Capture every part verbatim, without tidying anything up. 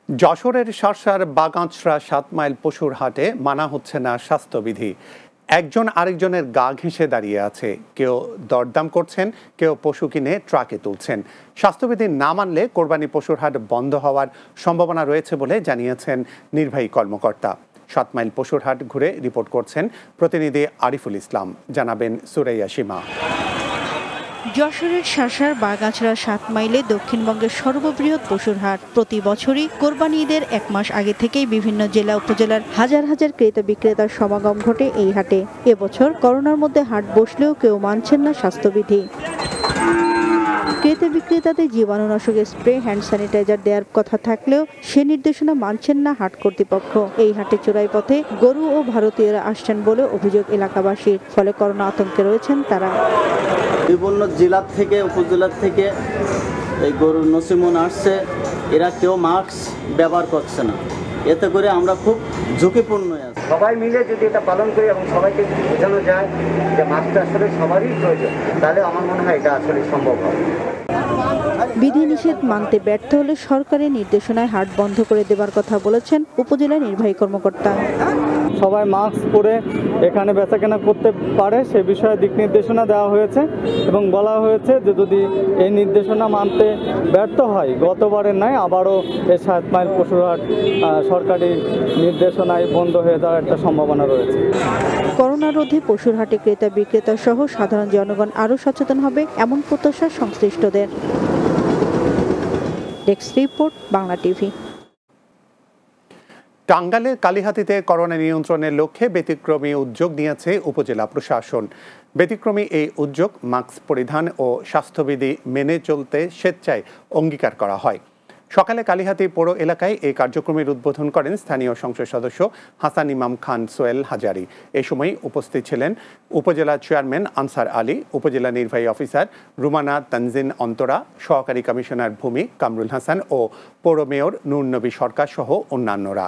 যশোরের শার্শার বাগাঁচড়া সাত মাইল পশুর হাটে মানা হচ্ছে না স্বাস্থ্যবিধি। একজন আরেকজনের গা ঘেঁষে দাঁড়িয়ে আছে, কেউ দরদাম করছেন, কেউ পশু কিনে ট্রাকে তুলছেন। স্বাস্থ্যবিধি না মানলে কোরবানি পশুর হাট বন্ধ হওয়ার সম্ভাবনা রয়েছে বলে জানিয়েছেন নির্বাহী কর্মকর্তা। সাত মাইল পশুর হাট ঘুরে রিপোর্ট করছেন প্রতিনিধি আরিফুল ইসলাম, জানাবেন সুরাইয়া সীমা। যশোরের শার্শার বাগাঁচড়া সাত মাইলে দক্ষিণবঙ্গের সর্ববৃহৎ পশুর হাট। প্রতি বছরই কোরবানি ঈদের এক মাস আগে থেকেই বিভিন্ন জেলা উপজেলার হাজার হাজার ক্রেতা বিক্রেতার সমাগম ঘটে এই হাটে। এবছর করোনার মধ্যে হাট বসলেও কেউ মানছেন না স্বাস্থ্যবিধি। ক্রেতা বিক্রেতাদের জীবাণুনাশক স্প্রে, হ্যান্ড স্যানিটাইজার দেওয়ার কথা থাকলেও সে নির্দেশনা মানছেন না হাট কর্তৃপক্ষ। এই হাটে চোরাই পথে গরু ও ভারতীয়রা আসছেন বলে অভিযোগ এলাকাবাসীর, ফলে করোনা আতঙ্কে রয়েছেন তারা। বিভিন্ন জেলার থেকে উপজেলার থেকে এই গরুর নসিমন আসছে, এরা কেউ মাস্ক ব্যবহার করছে না, এতে করে আমরা খুব ঝুঁকিপূর্ণ আছি। সবাই মিলে যদি এটা পালন করি এবং সবাইকে যদি বোঝানো যায় যে মাস্কটা আসলে সবারই প্রয়োজন, তাহলে আমার মনে হয় এটা আসলে সম্ভব হবে। বিধিনিষেধ মানতে ব্যর্থ হলে সরকারের নির্দেশনায় হাট বন্ধ করে দেবার কথা বলেছেন উপজেলা নির্বাহী কর্মকর্তা। সবাই মাস্ক পরে এখানে বেচাকেনা করতে পারে সে বিষয়ে দিক নির্দেশনা দেওয়া হয়েছে এবং বলা হয়েছে যে যদি এই নির্দেশনা মানতে ব্যর্থ হয় গতবারের নয় আবারও এই সাত মাইল পশুর হাট সরকারি নির্দেশনায় বন্ধ হয়ে যাওয়ার একটা সম্ভাবনা রয়েছে। করোনা রোধে পশুর হাটে ক্রেতা বিক্রেতা সহ সাধারণ জনগণ আরও সচেতন হবে এমন প্রত্যাশা সংশ্লিষ্টদের। Desk report, Bangla TV. টাঙ্গাইলের কালিহাতীতে করোনা নিয়ন্ত্রণের লক্ষ্যে ব্যতিক্রমী উদ্যোগ নিয়েছে উপজেলা প্রশাসন। ব্যতিক্রমী এই উদ্যোগ মাস্ক পরিধান ও স্বাস্থ্যবিধি মেনে চলতে স্বেচ্ছায় অঙ্গীকার করা হয়। সকালে কালিহাতী পৌর এলাকায় এই কার্যক্রমের উদ্বোধন করেন স্থানীয় সংসদ সদস্য হাসান ইমাম খান সোহেল হাজারি। এ সময় উপস্থিত ছিলেন উপজেলা চেয়ারম্যান আনসার আলী, উপজেলা নির্বাহী অফিসার রুমানা তানজিন অন্তরা, সহকারী কমিশনার ভূমি কামরুল হাসান ও পৌর মেয়র নূর নবী সরকার সহ অন্যান্যরা।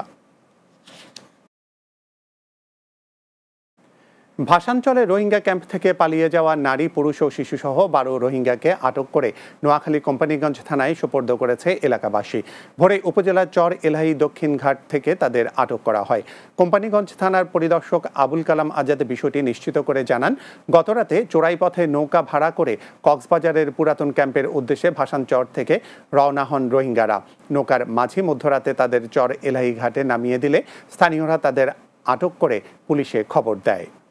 ভাসানচলে রোহিঙ্গা ক্যাম্প থেকে পালিয়ে যাওয়া নারী, পুরুষ ও শিশুসহ বারো রোহিঙ্গাকে আটক করে নোয়াখালী কোম্পানিগঞ্জ থানায় সোপর্দ করেছে এলাকাবাসী। ভোরে উপজেলার চর এলাহি দক্ষিণ ঘাট থেকে তাদের আটক করা হয়। কোম্পানিগঞ্জ থানার পরিদর্শক আবুল কালাম আজাদ বিষয়টি নিশ্চিত করে জানান, গতরাতে চোরাই পথে নৌকা ভাড়া করে কক্সবাজারের পুরাতন ক্যাম্পের উদ্দেশ্যে ভাসানচর থেকে রওনা হন রোহিঙ্গারা। নৌকার মাঝি মধ্যরাতে তাদের চর এলাহি ঘাটে নামিয়ে দিলে স্থানীয়রা তাদের আটক করে পুলিশে খবর দেয়।